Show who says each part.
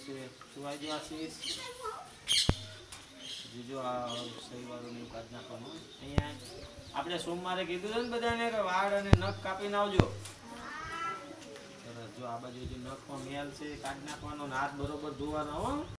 Speaker 1: છે સુવાઈ જો આશીષ બીજો આ શનિવારોની કાઢ નાખવાનું અહીંયા આપણે સોમવારે કીધું છે ને બધાને કે વાળ અને નખ કાપીને આવજો સરસ જો આ બાજુ જે નખમાં મેલ છે કાઢી નાખવાનો હાથ બરોબર ધોવાનો હો